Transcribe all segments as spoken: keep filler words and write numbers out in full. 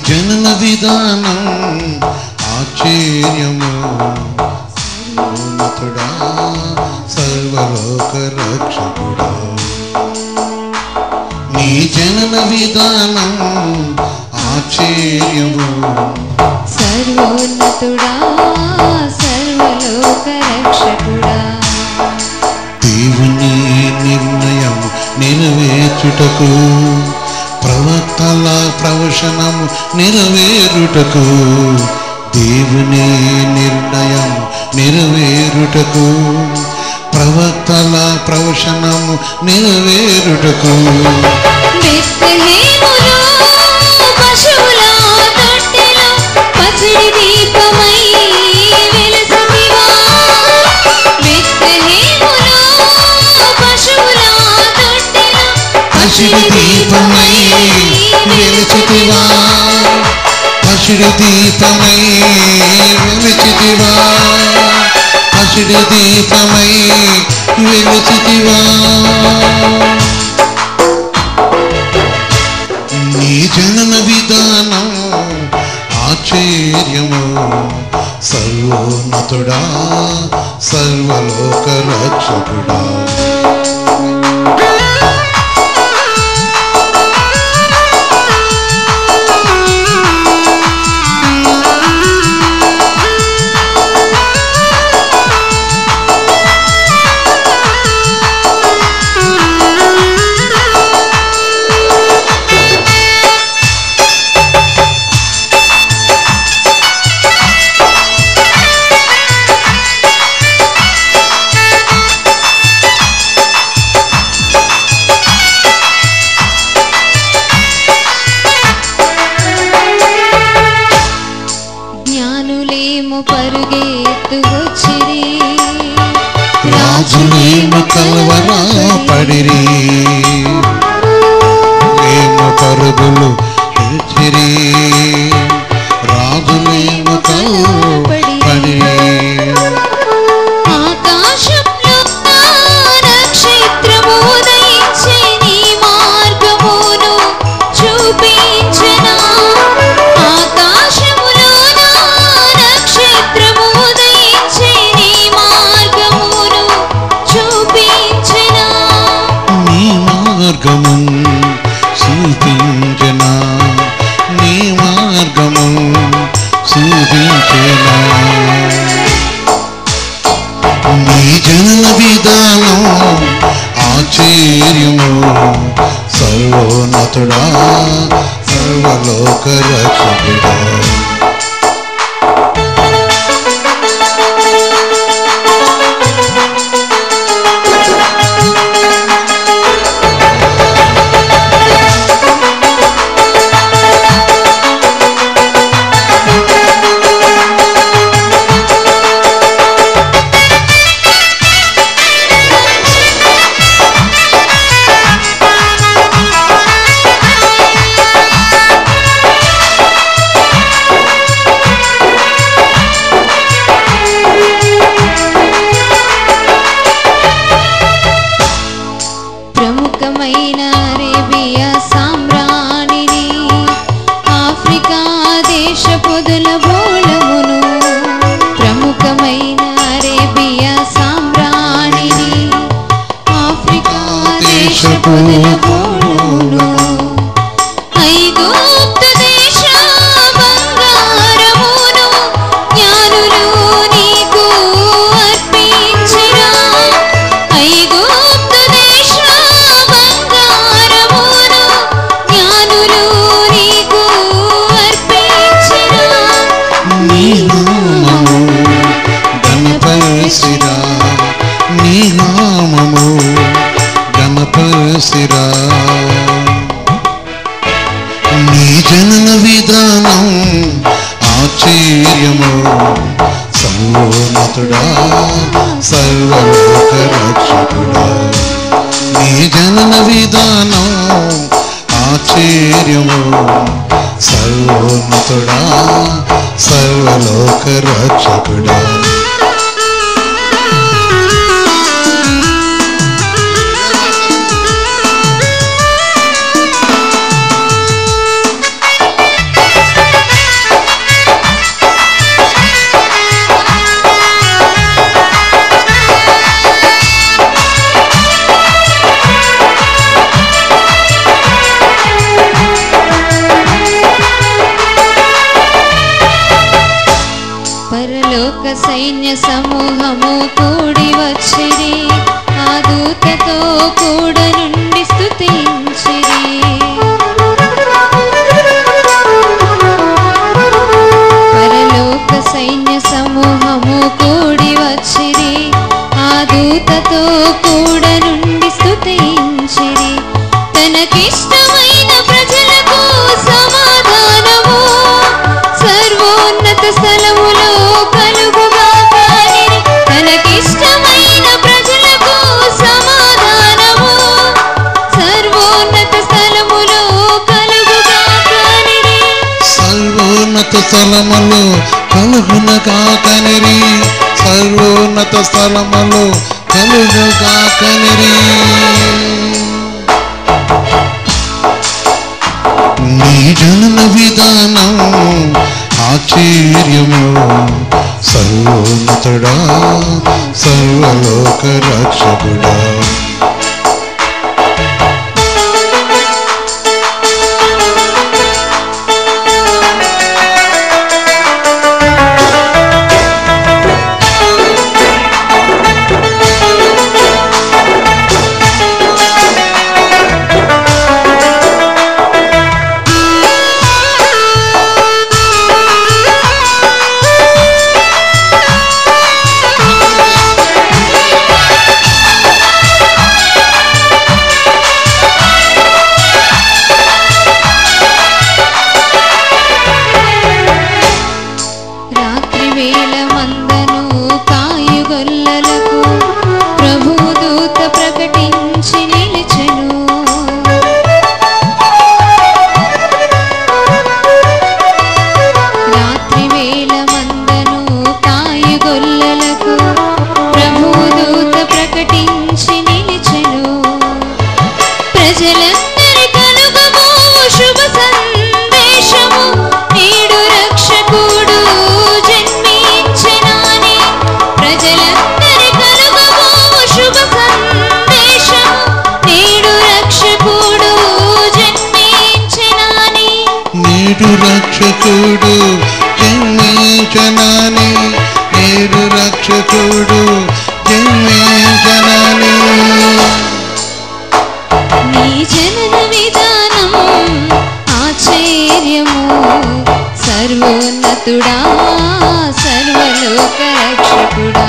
జనన విధానం ఆశ్చర్యము సర్వోన్నతుడా సర్వలోక రక్షకుడా నీ జనన విధానం ఆశ్చర్యము సర్వోన్నతుడా సర్వలోక రక్షకుడా దేవుని నిర్ణయం నెరవేర్చుటకు ప్రవక్తల ప్రవచనము నెరవేరుటకు దేవుని నిర్ణయం నెరవేరుటకు ప్రవక్తల ప్రవచనము నెరవేరుటకు బెత్లెహేములో పశువుల తొట్టెలో పసిడి దీపమై వెలసితివా బెత్లెహేములో పశువుల తొట్టెలో పసిడి దీపమై వెలిచితివా పసిడి దీపమై వెలిచితివా పసిడి దీపమై వెలిచితివా నీ జనన విధానం ఆశ్చర్యము సర్వోన్నతుడా సర్వలోక రక్షకుడా పరుగెత్తు వచ్చిరి రాజులేమో కలవరా పడిరి ఏమో పరుగులు వచ్చిరి రాజులేమో కలవపడిరి ఆకాశంలో నక్షత్రము ఉదయించి నీ మార్గమును చూపించెనా ఆకాశములో నక్షత్రము ఉదయించి నీ మార్గమును చూపించెనా నీ మార్గము చూపించెనా నీ మార్గము చూపించెనా నీ జనన విధానం ఆశ్చర్యము సర్వోన్నతుడా సర్వలోక రక్షకుడా ప్రముఖమైన అరేబియా సామ్రాణిని ఆఫ్రికా దేశ పొదల బోళమును ప్రముఖమైన అరేబియా సామ్రాణిని ఆఫ్రికా దేశ పొదల బోళమును ఐగుప్తు దేశ బంగారమును జ్ఞానులు నీకు అర్పించినా ఐగుప్తు దేశ బంగారమును జ్ఞానులు నీకు అర్పించినా నీ నామము గణపరిసిరా నీ నామము గణపరిసిరా నీ జనన విధానం ఆశ్చర్యము సర్వోన్నతుడా సర్వలోక రక్షకుడా నీ జనన విధానం ఆశ్చర్యము సర్వోన్నతుడా సర్వలోక రక్షకుడా సైన్య సమూహము కూడి వచ్చిరి, ఆ దూతతో కూడా నుండి స్తుతించిరి. పరలోక సైన్య సమూహము కూడి వచ్చిరి, ఆ దూతతో కూడా నుండి స్తుతించిరి. తనకిష్టమైన ప్రజలకు సమాధానము సర్వోన్నత స్థలములో కలుగుగాకనిరి. తనకిష్టమైన ప్రజలకు సమాధానము సర్వోన్నత స్థలములో కలుగుగాకనిరి. సర్వోన్నత స్థలములో కలుగునగాకనిరి, సర్వోన్నత స్థలములో కలుగుగాకనిరి. నీ జనన విధానం ఆశ్చర్యము, సర్వోన్నతుడా సర్వలోక రక్షకుడా. రక్షకుడు జన్మించనాని, నేడు రక్షకుడు జన్మించనాని. నీ జనన విధానం ఆశ్చర్యము, సర్వోన్నతుడా సర్వలోక రక్షకుడా.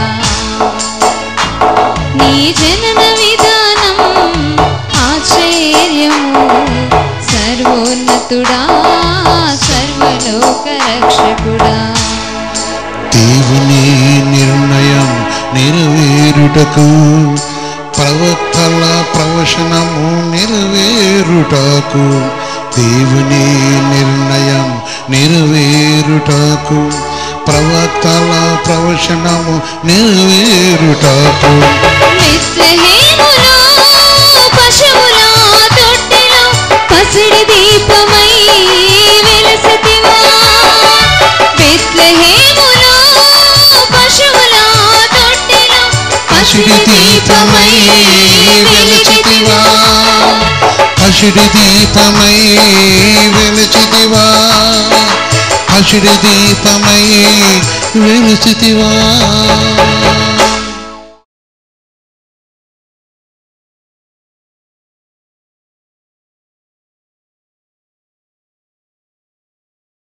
నీ జనన విధానం ఆశ్చర్యము, సర్వోన్నతుడా సర్వలోక రక్షకుడా. దేవుని నిర్ణయం నెరవేరుటకు, ప్రవక్తల ప్రవచనము నెరవేరుటకు, దేవుని నిర్ణయం నెరవేరుటకు, ప్రవక్తల ప్రవచనము నెరవేరుటకు. బెత్లెహేములో పశువుల తొట్టెలో పసిడి దీపమై వెలసితివా. బెత్లెహేములో పశువుల తొట్టెలో పసిడి దీపమై వెలసితివా, పసిడి దీపమై వెలసితివా, పసిడి దీపమై వెలసితివా.